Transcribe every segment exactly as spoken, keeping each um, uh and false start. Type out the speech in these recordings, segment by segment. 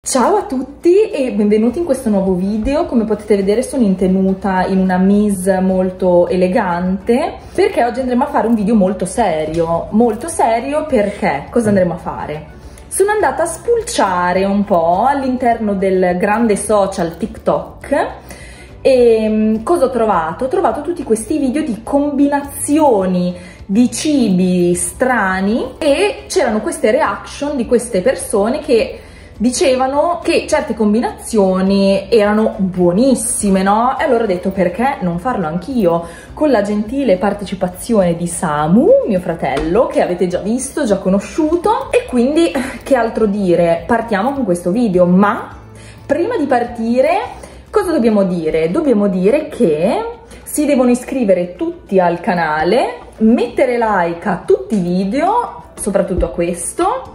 Ciao a tutti e benvenuti in questo nuovo video. Come potete vedere sono in tenuta in una mise molto elegante perché oggi andremo a fare un video molto serio. Molto serio perché cosa andremo a fare? Sono andata a spulciare un po' all'interno del grande social TikTok e cosa ho trovato? Ho trovato tutti questi video di combinazioni di cibi strani e c'erano queste reaction di queste persone che dicevano che certe combinazioni erano buonissime, no? E allora ho detto perché non farlo anch'io, con la gentile partecipazione di Samu, mio fratello, che avete già visto, già conosciuto, e quindi che altro dire, partiamo con questo video. Ma prima di partire cosa dobbiamo dire? Dobbiamo dire che si devono iscrivere tutti al canale, mettere like a tutti i video, soprattutto a questo.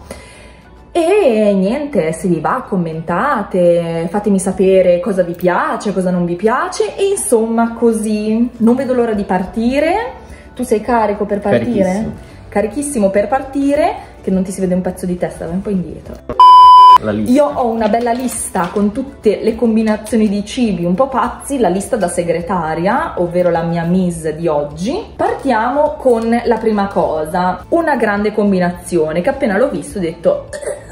E niente, se vi va commentate, fatemi sapere cosa vi piace, cosa non vi piace e insomma così. Non vedo l'ora di partire. Tu sei carico per partire? Carichissimo. Carichissimo per partire, che non ti si vede un pezzo di testa, vai un po' indietro. La lista. Io ho una bella lista con tutte le combinazioni di cibi un po' pazzi, la lista da segretaria, ovvero la mia mise di oggi. Partiamo con la prima cosa, una grande combinazione che appena l'ho visto ho detto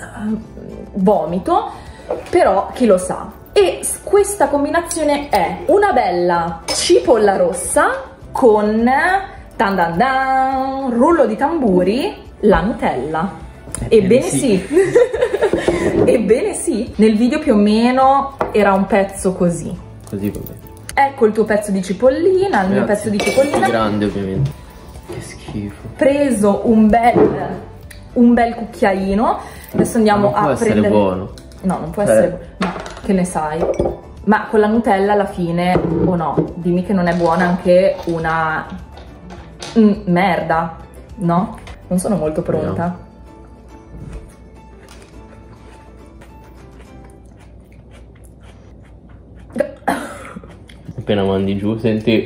vomito, però chi lo sa. E questa combinazione è una bella cipolla rossa con tan dan dan, rullo di tamburi, la Nutella. Ebbene sì, sì. Ebbene sì, nel video più o meno era un pezzo così. Così va bene. Ecco il tuo pezzo di cipollina, il mio pezzo di cipollina. È grande ovviamente. Che schifo. Preso un bel, un bel cucchiaino. Adesso andiamo a prendere... Non può essere buono. No, non può eh. essere buono. No, che ne sai? Ma con la Nutella alla fine, o oh no, dimmi che non è buona anche una mm, merda, no? Non sono molto pronta. No. Appena mandi giù, senti.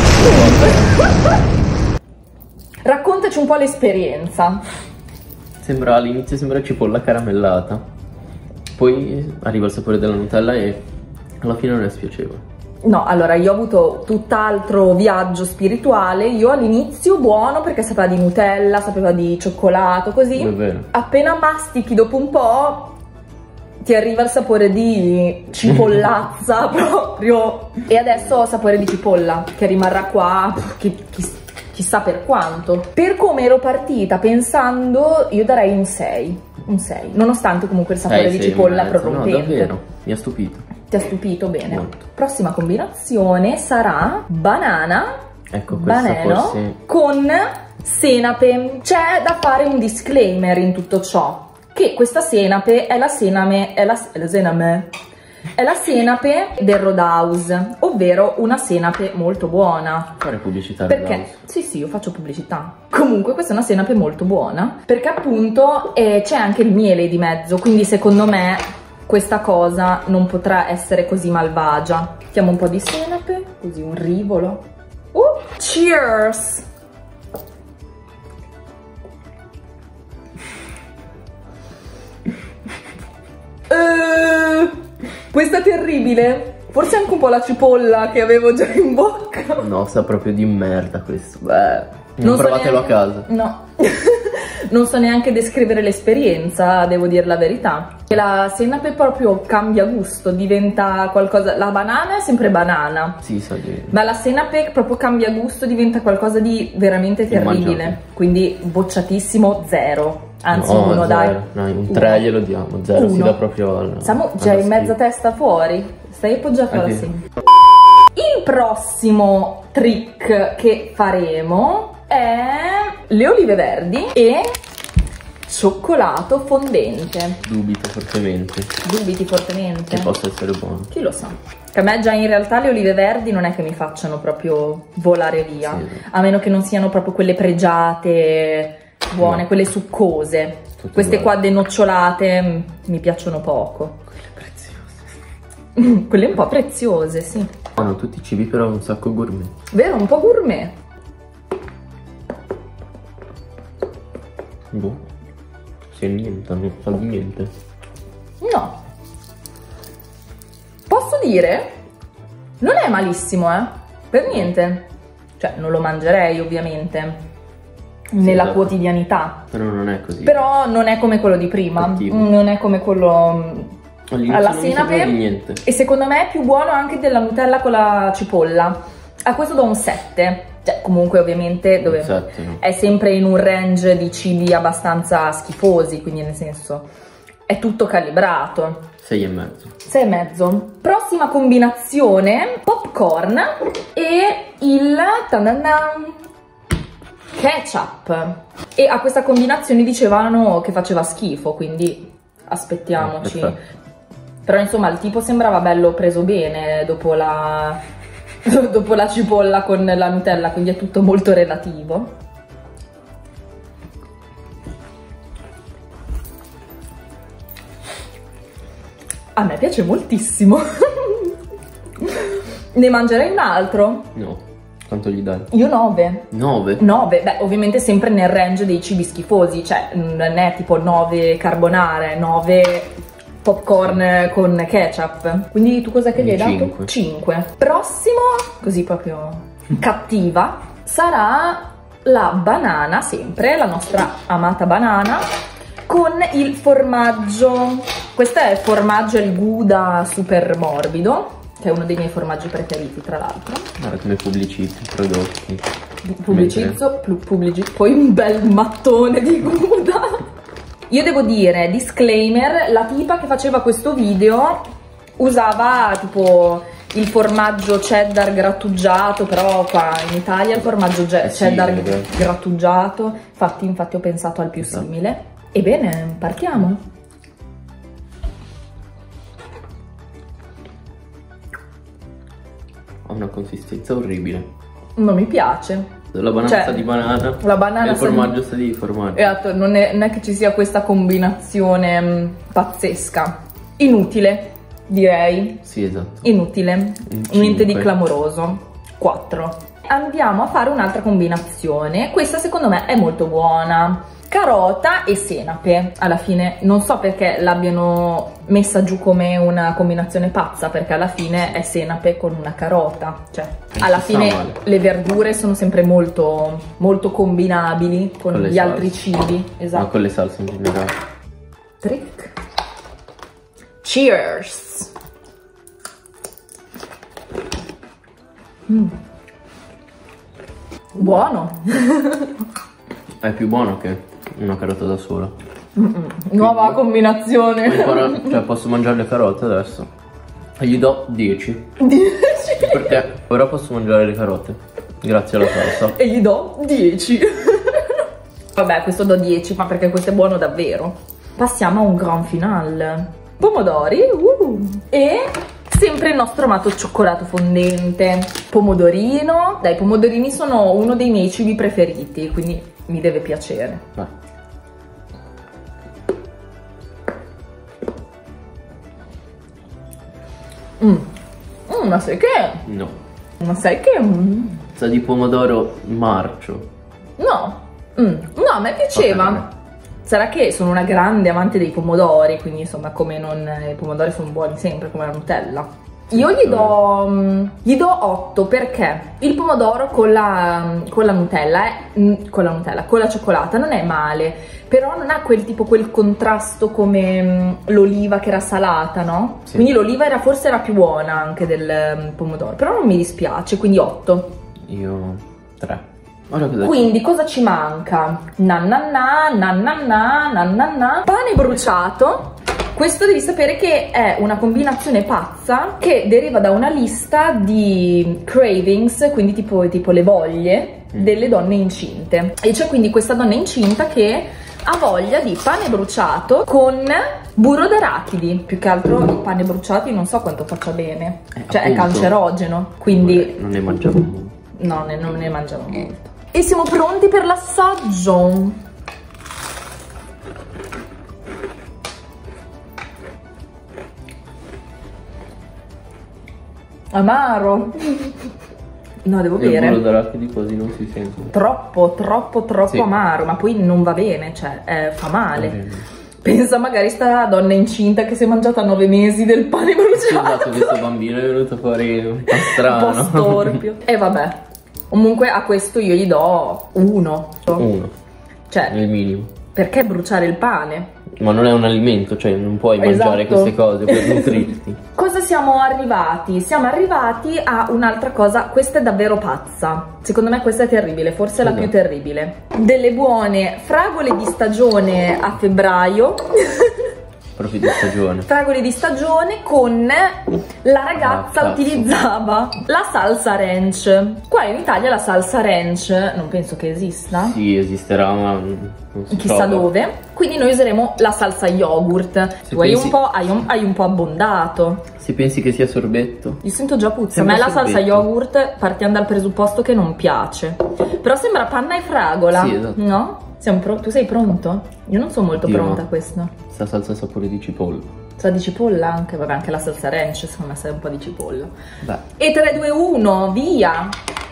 Raccontaci un po' l'esperienza. Sembra all'inizio sembra cipolla caramellata. Poi arriva il sapore della Nutella e alla fine non è spiacevole. No, allora io ho avuto tutt'altro viaggio spirituale. Io all'inizio buono perché sapeva di Nutella, sapeva di cioccolato, così. È vero. Appena mastichi dopo un po' ti arriva il sapore di cipollazza proprio. E adesso ho sapore di cipolla che rimarrà qua chi, chi, chissà per quanto. Per come ero partita pensando, io darei un sei, un sei, nonostante comunque il sapore sei, di cipolla mezzo. prorompente. No, davvero, mi ha stupito. Ti ha stupito? Bene. Molto. Prossima combinazione sarà banana, ecco, questa banano forse... con senape. C'è da fare un disclaimer in tutto ciò, che questa senape è la sename, è la, è la sename, è la senape del Roadhouse, ovvero una senape molto buona. Fare pubblicità. Perché? Sì, sì, io faccio pubblicità. Comunque questa è una senape molto buona, perché appunto eh, c'è anche il miele di mezzo, quindi secondo me questa cosa non potrà essere così malvagia. Mettiamo un po' di senape, così un rivolo. Uh, cheers! Uh, questa è terribile. Forse anche un po' la cipolla che avevo già in bocca. No, sa proprio di merda questo. Beh, non, non so provatelo neanche... a casa. No. Non so neanche descrivere l'esperienza, devo dire la verità. La senape proprio cambia gusto, diventa qualcosa... La banana è sempre banana. Sì, sa di... Ma la senape proprio cambia gusto, diventa qualcosa di veramente terribile. Quindi bocciatissimo, zero. Anzi, no, uno, zero. dai. Dai, un tre glielo diamo, zero uno. Si dà proprio al... Siamo già in mezza testa fuori. Stai appoggiato alla senape. Il prossimo trick che faremo è le olive verdi e cioccolato fondente. Dubito fortemente. Dubiti fortemente? Che possa essere buono. Chi lo sa? Che a me già in realtà le olive verdi non è che mi facciano proprio volare via. Sì. A meno che non siano proprio quelle pregiate, buone, no. Quelle succose. Tutte Queste uguali. qua denocciolate mi piacciono poco. Quelle preziose. Quelle un po' preziose, sì. Hanno tutti i cibi però un sacco gourmet. Vero, un po' gourmet. Boh. C'è niente, non fa di niente. No, dire, non è malissimo, eh, per niente. Cioè, non lo mangerei ovviamente nella esatto. quotidianità. Però non è così. Però non è come quello di prima, Cattivo. non è come quello alla senape. Niente. E secondo me è più buono anche della Nutella con la cipolla. A questo do un sette. Cioè, comunque ovviamente dove Esatto, no. è sempre in un range di cibi abbastanza schifosi, quindi nel senso è tutto calibrato. sei e mezzo. sei e mezzo. Prossima combinazione, popcorn e il ta-da-da, ketchup. E a questa combinazione dicevano che faceva schifo, quindi aspettiamoci. Eh, Però insomma il tipo sembrava bello preso bene dopo la, dopo la cipolla con la Nutella, quindi è tutto molto relativo. A me piace moltissimo. Ne mangerei un altro? No. Quanto gli dai? Io nove. nove? nove, beh ovviamente sempre nel range dei cibi schifosi, cioè non è tipo nove carbonara, nove popcorn con ketchup. Quindi tu cosa che gli hai dato? cinque. Prossimo, così proprio cattiva, sarà la banana, sempre la nostra amata banana, con il formaggio. Questo è il formaggio il Gouda super morbido, che è uno dei miei formaggi preferiti tra l'altro. Guarda come pubblicizzi i prodotti. Pubblicizzo, pubblicizzo, poi un bel mattone di Gouda. Io devo dire, disclaimer, la tipa che faceva questo video usava tipo il formaggio cheddar grattugiato, però qua in Italia il formaggio eh cheddar sì, grattugiato, infatti, infatti ho pensato al più esatto. simile. Ebbene, partiamo. Ha una consistenza orribile. Non mi piace. La banana Cioè, sa di banana, la banana e il sa di- formaggio sa di formaggio. Esatto, non è, non è che ci sia questa combinazione mh, pazzesca. Inutile, direi. Sì, esatto. Inutile. Un Niente di cinque. clamoroso. quattro. Andiamo a fare un'altra combinazione. Questa secondo me è molto buona. Carota e senape. Alla fine non so perché l'abbiano messa giù come una combinazione pazza, perché alla fine è senape con una carota. Cioè, Non alla si sa fine male. le verdure sono sempre molto, molto combinabili con, Con le gli salse. altri cibi. Ma Esatto. con le salse in generale. Trick. Cheers. Mm. Buono. È più buono che una carota da sola. Mm-mm. Nuova combinazione. Ancora, cioè posso mangiare le carote adesso. E gli do dieci. dieci. Perché ora posso mangiare le carote. Grazie alla salsa. E gli do dieci. Vabbè, questo do dieci, ma perché questo è buono davvero. Passiamo a un grand finale. Pomodori. Uh. E sempre il nostro amato cioccolato fondente. Pomodorino. Dai, i pomodorini sono uno dei miei cibi preferiti, quindi mi deve piacere. Vai. Mm. Mm, ma sai che? No. Ma sai che? Mm. Sa di pomodoro marcio. No. Mm. No, a me piaceva. Ok. Sarà che sono una grande amante dei pomodori, quindi insomma come non... i pomodori sono buoni sempre, come la Nutella. Io gli do, mm, gli do otto perché il pomodoro con la, con la Nutella, è, mm, con la Nutella, con la cioccolata non è male, però non ha quel tipo, quel contrasto come mm, l'oliva che era salata, no? Sì. Quindi l'oliva era, forse era più buona anche del mm, pomodoro, però non mi dispiace, quindi otto. Io tre. Ora cosa Quindi cosa ci manca? Nananà, nananà, nananà. Pane bruciato. Questo devi sapere che è una combinazione pazza che deriva da una lista di cravings, quindi tipo, tipo le voglie Mm. delle donne incinte. E c'è quindi questa donna incinta che ha voglia di pane bruciato con burro d'arachidi. Più che altro il pane bruciato io non so quanto faccia bene. Eh, Cioè è appunto. cancerogeno, quindi Non ne mangiamo molto. no, ne- non ne mangiamo molto. E siamo pronti per l'assaggio. Amaro. No, devo Il burro bere. d'arachidi quasi non si sente. Troppo, troppo, troppo Sì. amaro, ma poi non va bene, cioè eh, fa male. Va bene. Pensa magari sta donna incinta che si è mangiata a nove mesi del pane bruciato. Esatto, questo bambino è venuto fuori un po' strano. Un po' storpio. E vabbè, comunque a questo io gli do uno. Uno. Cioè, È il minimo. perché bruciare il pane? Ma non è un alimento, cioè non puoi mangiare Esatto. queste cose per nutrirti. Cosa siamo arrivati? Siamo arrivati a un'altra cosa, questa è davvero pazza. Secondo me questa è terribile, forse è la Esatto. più terribile. Delle buone fragole di stagione a febbraio. Proprio di stagione. Fragole di stagione con la ragazza Ah, cazzo. utilizzava la salsa ranch. Qua in Italia la salsa ranch non penso che esista. Sì, esisterà, ma non si Chissà trova. dove. Quindi noi useremo la salsa yogurt. Se Tu hai pensi- un po', hai un, hai un po' abbondato. Se pensi che sia sorbetto. Io sento già puzza. A Sembra me la salsa sorbetto. yogurt partiamo dal presupposto che non piace. Però sembra panna e fragola. Sì, esatto. No? Siamo pro- tu sei pronto? Io non sono molto Oddio, pronta a no. questo. Sta salsa a sapore di cipolla. Sa di cipolla anche? Vabbè, anche la salsa ranch secondo me sa un po' di cipolla. Beh, E tre, due, uno, via!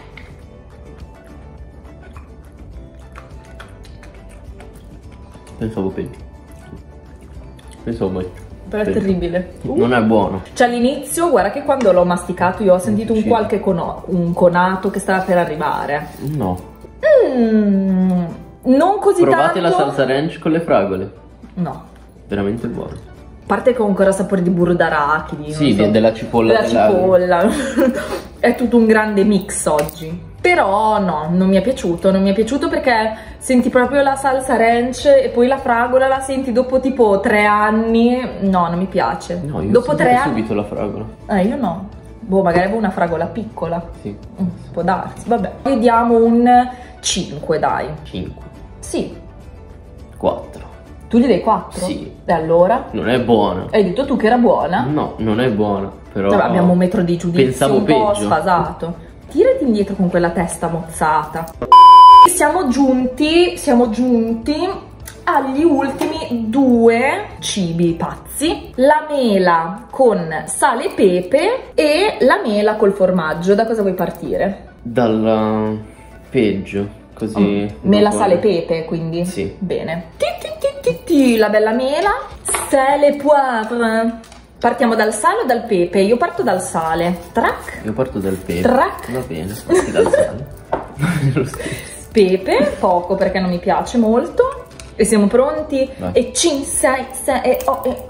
pensavo peggio. Pensavo mai. Però è peggio. terribile. Non è buono. Cioè all'inizio, guarda che quando l'ho masticato io ho sentito un Sì. qualche cono- un conato che stava per arrivare. No. Mm, non così Provate la tanto. salsa ranch con le fragole. No. Veramente buono. A parte che ho ancora sapore di burro d'arachidi. Sì, non so. della cipolla. Della della- cipolla. È tutto un grande mix oggi. Però no, non mi è piaciuto, non mi è piaciuto perché senti proprio la salsa ranch e poi la fragola la senti dopo tipo tre anni. No, non mi piace. No, io dopo ho tre sentito anni. subito la fragola. Eh, io no. Boh, magari avevo una fragola piccola. Sì. Mm, può darsi, vabbè. Gli diamo un cinque, dai. cinque. Sì. quattro. Tu gli dai quattro? Sì. E allora? Non è buona. Hai detto tu che era buona? No, non è buona. Però Vabbè, abbiamo un metro di giudizio pensavo un po' peggio. sfasato. Tirati indietro con quella testa mozzata. Siamo giunti, siamo giunti agli ultimi due cibi pazzi. La mela con sale e pepe e la mela col formaggio. Da cosa vuoi partire? Dal peggio, così. Oh, mela, dopo- sale e pepe, quindi? Sì. Bene. Ti, ti, ti, ti, ti, la bella mela. Sale e poivre. Partiamo dal sale o dal pepe? Io parto dal sale. Trac. Io parto dal pepe. Trac. Va bene, parti dal sale. Lo stesso. Pepe, poco perché non mi piace molto. E siamo pronti? Vai. E cinque, sei, sei, e oh, e...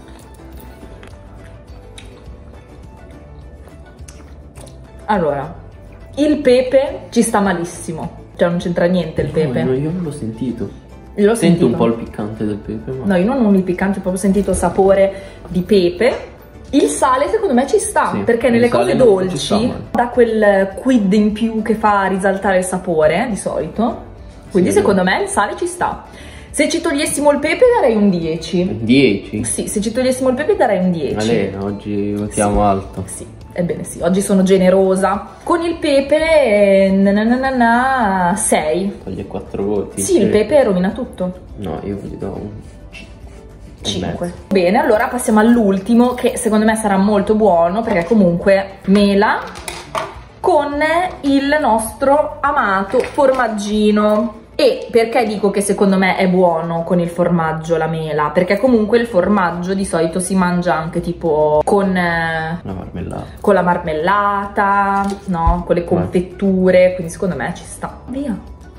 Allora, il pepe ci sta malissimo. Cioè non c'entra niente il pepe. No, io non l'ho sentito. Io l'ho Sento sentito. un po' il piccante del pepe, ma... No, io non ho il piccante, ho proprio sentito il sapore di pepe. Il sale secondo me ci sta, Sì, perché il nelle sale cose non- ci dolci sta male. dà quel quid in più che fa risaltare il sapore, di solito. Quindi Sì, è secondo me il sale ci sta. Se ci togliessimo il pepe darei un dieci. dieci? Sì, se ci togliessimo il pepe darei un dieci. Alena, oggi votiamo alto. Sì, ebbene sì, oggi sono generosa. Con il pepe, na na na na na, sei. Toglie quattro voti. Sì, il pepe rovina tutto. No, io gli do un cinque. Bene, allora passiamo all'ultimo che secondo me sarà molto buono perché comunque mela con il nostro amato formaggino. E perché dico che secondo me è buono con il formaggio la mela? Perché comunque il formaggio di solito si mangia anche tipo con, eh, La marmellata. con la marmellata, no? Con le confetture, quindi secondo me ci sta. Via.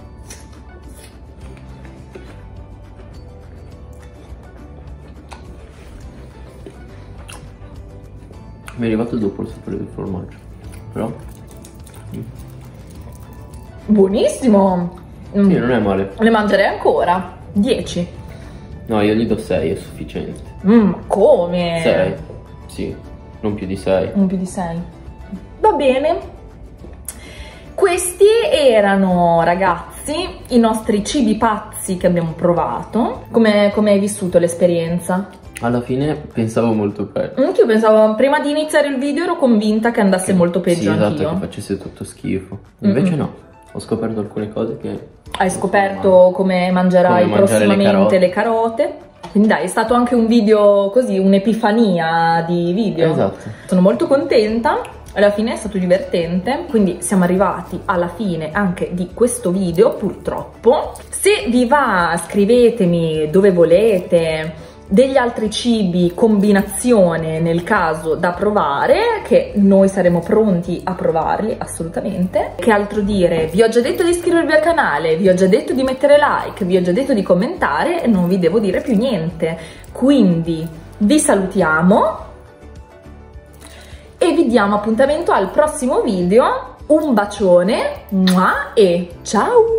Mi è arrivato dopo il sapore del formaggio. Però... Buonissimo! Mm. Sì, non è male. Ne mangerei ancora. dieci. No, io gli do sei, è sufficiente. Mmm, come? sei. Sì, non più di sei. Un più di sei. Va bene. Questi erano, ragazzi, i nostri cibi pazzi che abbiamo provato. Come, come hai vissuto l'esperienza? Alla fine pensavo molto peggio. Anch'io pensavo, prima di iniziare il video ero convinta che andasse molto peggio Sì, esatto, anch'io. che facesse tutto schifo. Invece Mm-mm. no, ho scoperto alcune cose che... Hai scoperto come mangerai Come mangiare le prossimamente carote. le carote. Quindi dai, è stato anche un video così, un'epifania di video. Esatto. Sono molto contenta. alla fine è stato divertente, quindi siamo arrivati alla fine anche di questo video, purtroppo. Se vi va, scrivetemi dove volete degli altri cibi combinazione nel caso da provare, che noi saremo pronti a provarli assolutamente. Che altro dire? Vi ho già detto di iscrivervi al canale, vi ho già detto di mettere like, vi ho già detto di commentare e non vi devo dire più niente. Quindi vi salutiamo e vi diamo appuntamento al prossimo video. Un bacione e ciao!